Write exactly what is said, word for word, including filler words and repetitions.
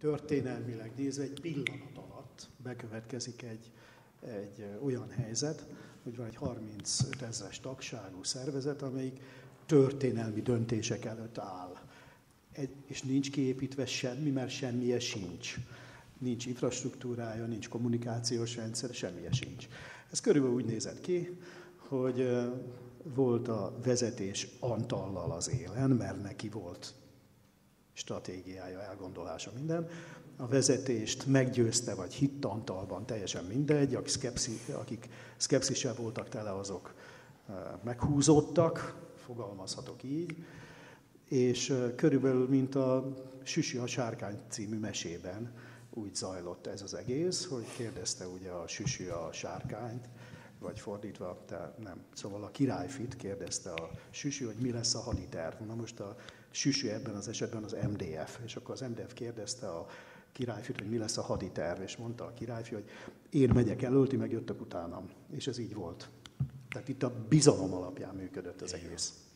történelmileg nézve egy pillanat alatt bekövetkezik egy, egy olyan helyzet, hogy van egy harmincöt ezres tagságú szervezet, amelyik történelmi döntések előtt áll. Egy, és nincs kiépítve semmi, mert semmije sincs. Nincs infrastruktúrája, nincs kommunikációs rendszer, semmije sincs. Ez körülbelül úgy nézett ki, hogy volt a vezetés Antallal az élen, mert neki volt stratégiája, elgondolása, minden. A vezetést meggyőzte, vagy hitt Antalban, teljesen mindegy, akik, szkepszi, akik szkepszissel voltak tele, azok meghúzódtak, fogalmazhatok így, és körülbelül, mint a Süsi a sárkány című mesében úgy zajlott ez az egész, hogy kérdezte ugye a Süsi a sárkányt, vagy fordítva, tehát nem. Szóval a királyfit kérdezte a Süsi, hogy mi lesz a haditerv. Na most a Süsi ebben az esetben az em dé ef, és akkor az em dé ef kérdezte a királyfit, hogy mi lesz a haditerv, és mondta a királyfi, hogy én megyek elől, ti meg jöttök utánam. És ez így volt. Tehát itt a bizalom alapján működött az egész.